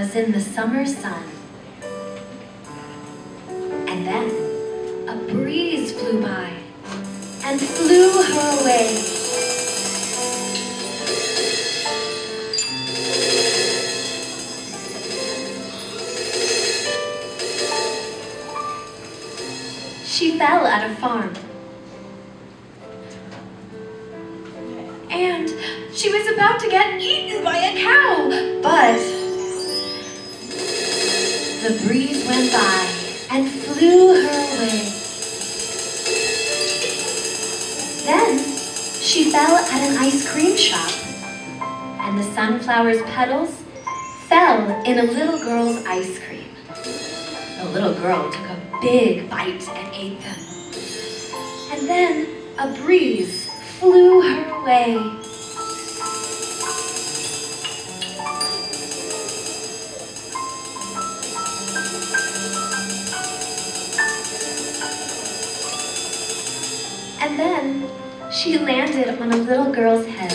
was in the summer sun. And then a breeze flew by and flew her away. She fell at a farm. And she was about to get eaten by a cow, but the breeze went by and flew her away. Then she fell at an ice cream shop, and the sunflower's petals fell in a little girl's ice cream. The little girl took a big bite and ate them. And then a breeze flew her away. And then she landed on a little girl's head.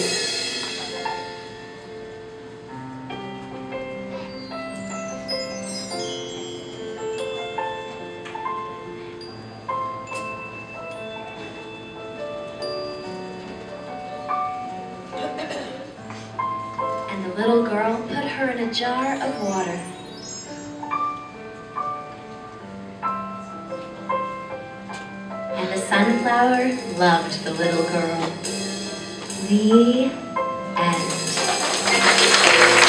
And the little girl put her in a jar of water. And the sunflower loved the little girl. The end.